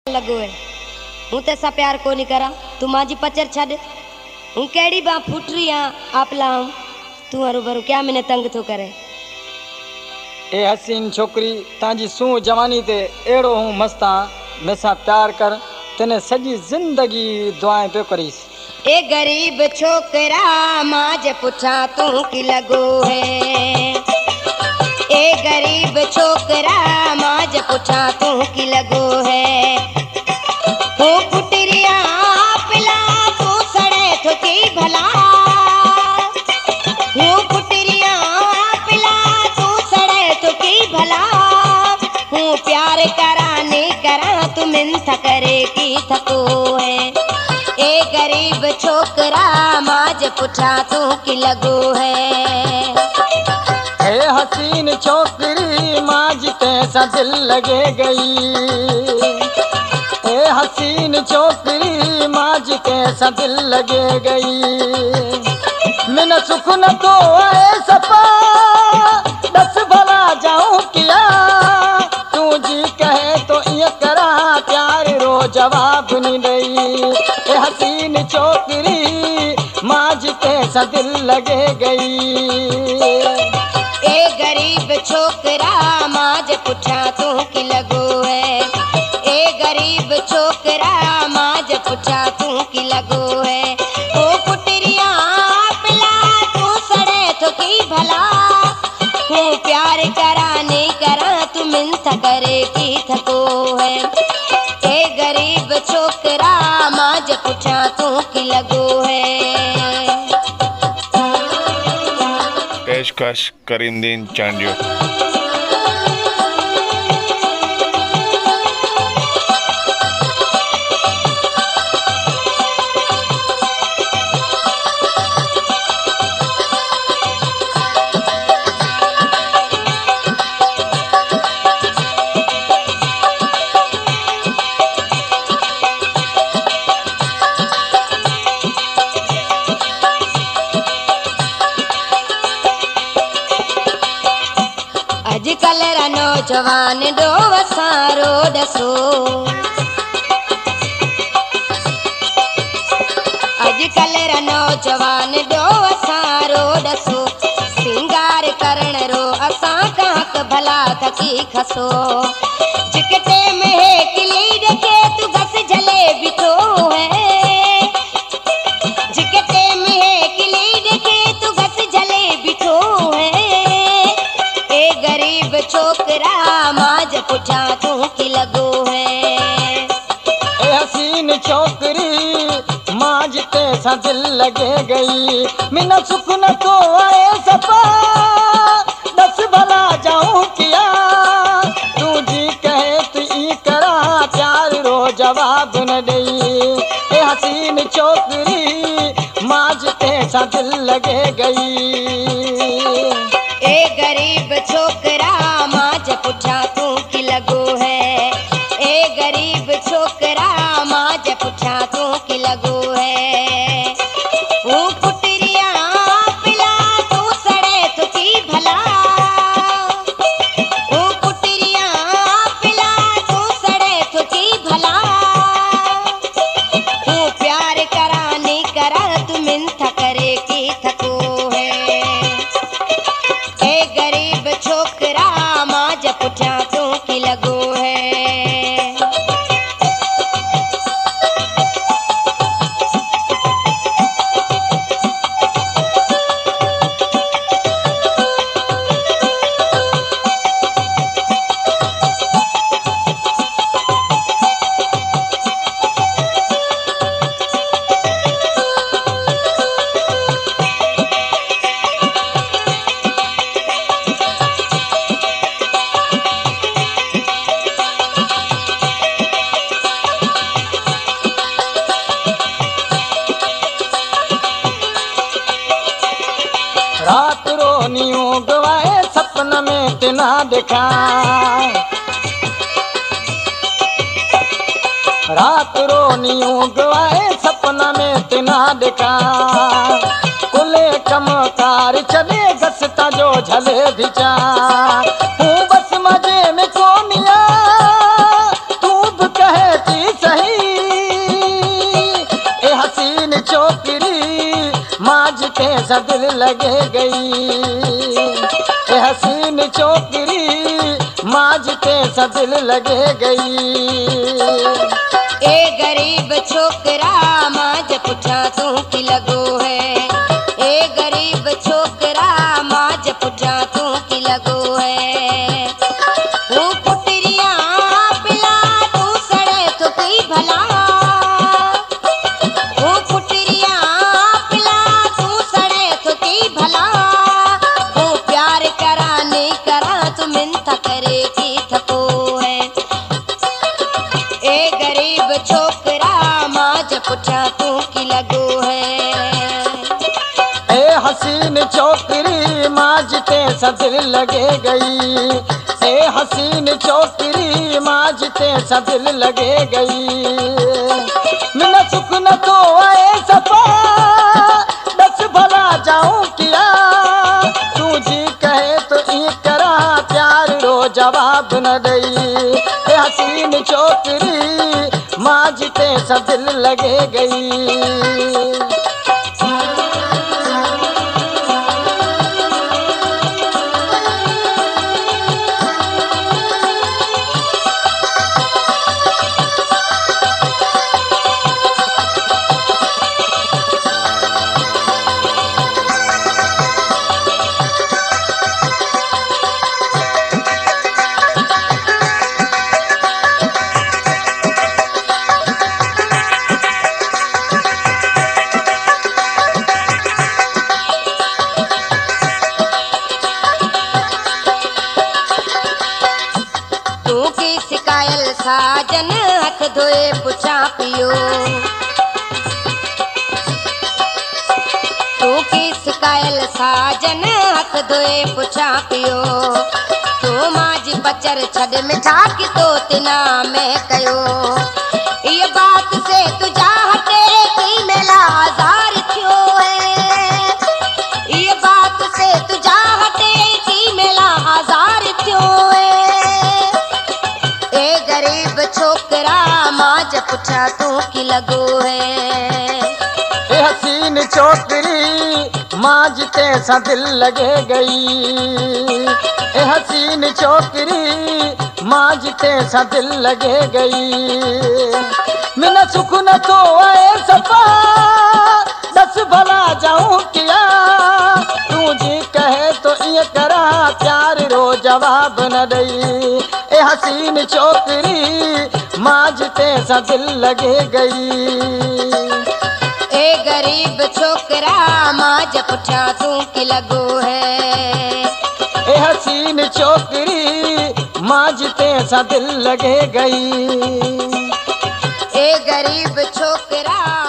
लगो है हूँ तेसा प्यार को नहीं करा तू माजी पचर छड़ हूँ केड़ी बा फुटरी आपला हूँ तू हरू भरू क्या मैंने तंग तो करे। ए हसीन छोकरी ताजी सू जवानी ते एड़ो हूँ मस्ता मेसा प्यार कर तेने सजी जिंदगी दुआएं पे करीस। ए गरीब छोकरा माज पुछा तू की लगो है। ए गरीब छोकरा माज पुछा तू की लगो है। हो फुटरिया पिला तू सड़े तो की भला। हो फुटरिया पिला तू सड़े तो की भला। हूँ प्यार करा नहीं करा तू मिन्थ करे की थको है। ए गरीब छोकरा माज पुछा तू की लगो है। ए हसीन छोकरी माज तैसा दिल लगे गई। ए हसीन छोकरी माज कैसा दिल लगे गई। मैंने सुख न तो आए सपा दस भला जाऊं किया। तू जी कहे तो ये करा प्यार रो जवाब नहीं दई। ए हसीन छोकरी माज कैसा दिल लगे गई। ए गरीब छोकरा माज पुछा तू की लगो है। ए गरीब छोकरा माज पुछा तू की लगो है। ओ पुटरिया पिला तू सड़े तो की भला। हूँ प्यार करा नहीं करा तू मिन्थ करे की थको है। ए गरीब छोकरा माज पुछा तू की लगो है। पेशकश करीमदीन चांडियो। अजकल रा नौजवान दो वसारो दसो। अजकल रा नौजवान दो वसारो दसो। सिंगार करण रो असा काक भला थकी खसो। जिकटे में है किली रखे तू घस जले बिठो है। जिकटे में है किली रखे तू घस जले बिठो है। ए गरीब छोकरा माज पुछा तू की लगो है। ए हसीन छोकरी माज तैसा दिल लगे गई। मिना सुख न तो आए सपा दस भला जाऊं किया। तू जी कहे तू ई करा प्यार रो जवाब न दई। ए हसीन छोकरी माज तैसा दिल लगे गई। ए गरीब छोकरा माज पुछा तू की लगो है। ए गरीब छोकरा माज पुछा तू की लगो है। वो पुटरिया पिला तू सड़े तो की भला। वो पुटरिया पिला तू सड़े तो की भला। तू प्यार करा नहीं करा तू मिन्थ करे की थको है। ए गरीब छोकरा माज पुछा तू की लगो है। रात रोनियों गवाए सपन में तना देखा। रात रोनियों गवाए सपना में तना देखा। कुले कमकार चले गसता जो झले भिचा। हूँ बस मजे में कोनिया तू भी कहे कि ते सा दिल लगे गई। ए हसीन छोकरी माज ते सा दिल लगे गई। ए गरीब छोकरा माज पुछा तू की लगो है। ए गरीब छोकरा माज पुछा तू की लगो है। वो पुटरिया पिला तू सड़े तो कोई भला। वो पुटरिया पिला तू सड़े तो कोई भला। वो प्यार करा नहीं करा तू मिन्नत करे की थको है। ए गरीब छोकरा माज पुछा तू की लगो है। ए हसीन छोकरी माज ते सा दिल लगे गई। ए हसीन छोकरी माज ते सा दिल लगे गई। मिना सुख न तो आए सफा बस भला जाऊं किया। तू जी कहे तो ई करा प्यार रो जवाब न दई। ए हसीन छोकरी माज ते सा दिल लगे गई। साजन हथ धोए पुछा पियो। तू की सिकायल साजन हथ धोए पुछा पियो। तू माज बचर छड़ मिठा की तो तिना में कयो। ये बात से तुझा हटे की मेला आजार थियो है। ये बात से तुझा हटे की मेला आजार थियो है। ए गरीब छोकरा माज पुछा तू की लगो है। ए हसीन छोकरी माज ते सा दिल लगे गई। ए हसीन छोकरी माज ते सा दिल लगे गई। मिना सुख न तो आए सफा दस भला जाऊं किया। तू जी कहे तो ये करा प्यार रो जवाब न दई। ए हसीन छोकरी माज ते सा दिल लगे गई। ए गरीब छोकरा माज पुछा तू की लगो है। ए हसीन छोकरी माज ते सा दिल लगे गई। ए गरीब छोकरा